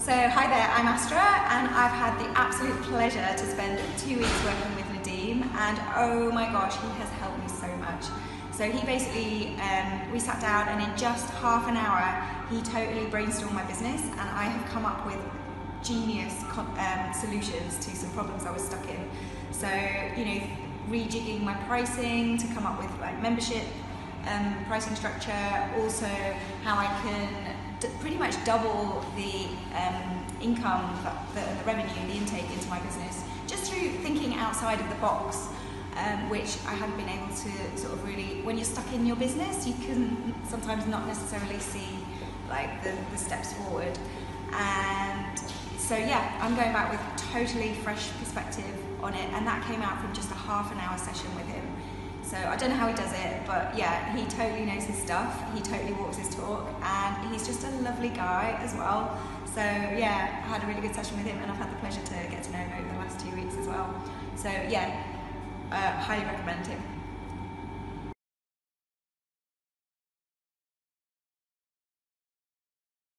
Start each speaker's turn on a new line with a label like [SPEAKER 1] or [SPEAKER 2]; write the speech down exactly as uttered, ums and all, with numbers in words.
[SPEAKER 1] So hi there, I'm Astra, and I've had the absolute pleasure to spend two weeks working with Nadeem, and oh my gosh, he has helped me so much. So he basically, um, we sat down, and in just half an hour, he totally brainstormed my business, and I have come up with genius um, solutions to some problems I was stuck in. So, you know, rejigging my pricing to come up with like membership um, pricing structure, also how I can d pretty much double the um, income, the, the revenue, the intake into my business, just through thinking outside of the box, um, which I hadn't been able to sort of really, when you're stuck in your business, you can sometimes not necessarily see like the, the steps forward. And so yeah, I'm going back with totally fresh perspective on it, and that came out from just a half an hour session with him. So I don't know how he does it, but yeah, he totally knows his stuff, he totally walks his talk, and he's just a lovely guy as well. So yeah, I had a really good session with him, and I've had the pleasure to get to know him over the last two weeks as well. So yeah, uh, highly recommend him.